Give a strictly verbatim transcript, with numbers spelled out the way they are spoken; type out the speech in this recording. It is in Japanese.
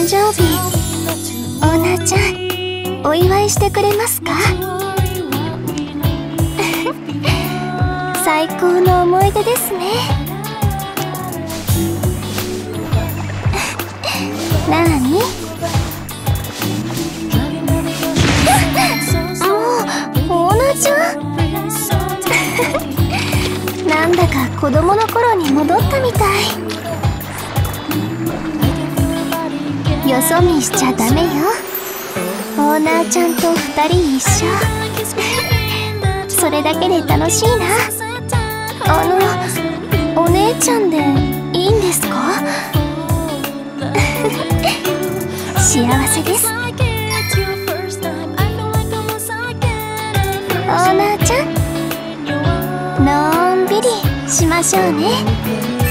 誕生日、オーナーちゃんお祝いしてくれますか？最高の思い出ですね。なあに？もうオーナーちゃんなんだか子供の頃に戻ったみたい。よそ見しちゃダメよ。オーナーちゃんと二人一緒それだけで楽しいな。あのお姉ちゃんでいいんですか？幸せです。オーナーちゃんのんびりしましょうね。